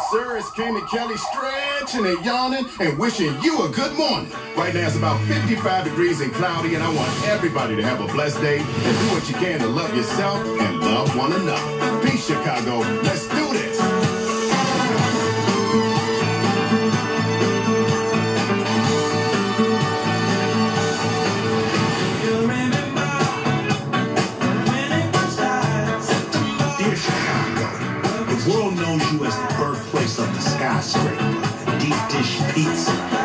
sir, it's Kenny Kelly stretching and yawning and wishing you a good morning. Right now it's about 55 degrees and cloudy, and I want everybody to have a blessed day and do what you can to love yourself and love one another. Peace, Chicago. Let's do this. The world knows you as the birthplace of the skyscraper and deep dish pizza.